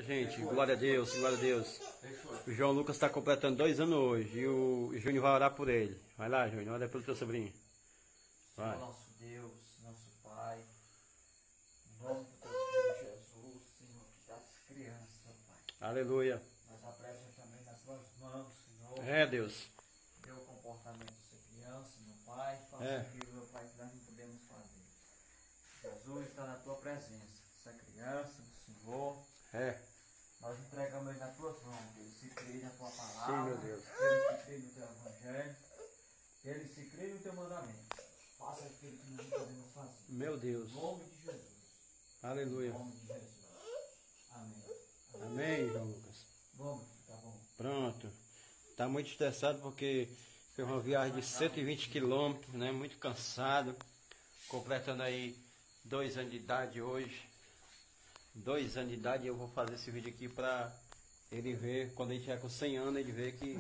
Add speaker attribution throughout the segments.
Speaker 1: gente. Glória a Deus, glória a Deus. O João Lucas está completando 2 anos hoje. E o Júnior vai orar por ele. Vai lá, Júnior, ora pelo teu sobrinho. Vai.
Speaker 2: Senhor nosso Deus, nosso Pai, em nome do teu filho Jesus, Senhor, que dá as crianças, meu Pai.
Speaker 1: Aleluia.
Speaker 2: Nós apressamos também nas tuas mãos, Senhor.
Speaker 1: É, Deus.
Speaker 2: Dê o comportamento dessa criança, meu Pai. Faça aquilo, meu Pai, que nós não podemos fazer. Jesus está na tua presença. Essa criança, Senhor. Nós entregamos ele nas tuas mãos. Ele se crê na tua palavra.
Speaker 1: Sim, meu Deus.
Speaker 2: Ele se crê no teu evangelho. Ele se crê no teu mandamento. Faça aquilo que nós não podemos fazer.
Speaker 1: Meu Deus.
Speaker 2: Em nome de Jesus.
Speaker 1: Aleluia.
Speaker 2: Em nome de Jesus. Amém.
Speaker 1: Amém, João Lucas.
Speaker 2: Vamos, tá bom.
Speaker 1: Pronto. Tá muito estressado porque foi uma viagem de 120 quilômetros, né? Muito cansado. Completando aí 2 anos de idade hoje. 2 anos de idade, eu vou fazer esse vídeo aqui pra ele ver, quando ele tiver com 100 anos, ele ver que...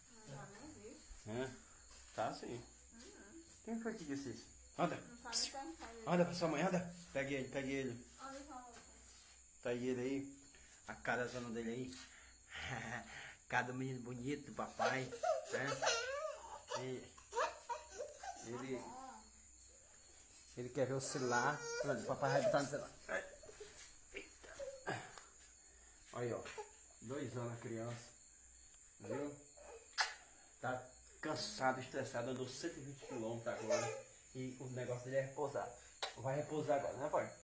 Speaker 1: Tá assim. Quem foi que disse isso? Anda. Anda pra sua mãe, anda. Pegue ele, pegue ele. Pegue ele aí. A cara zona dele aí. Cada menino bonito do papai. Né? Ele quer ver o celular. Pronto, o papai vai botar no celular. Olha aí, ó. 2 anos a criança. Viu? Tá cansado, estressado. Andou 120 km agora. E o negócio dele é repousar. Vai repousar agora, né, pai?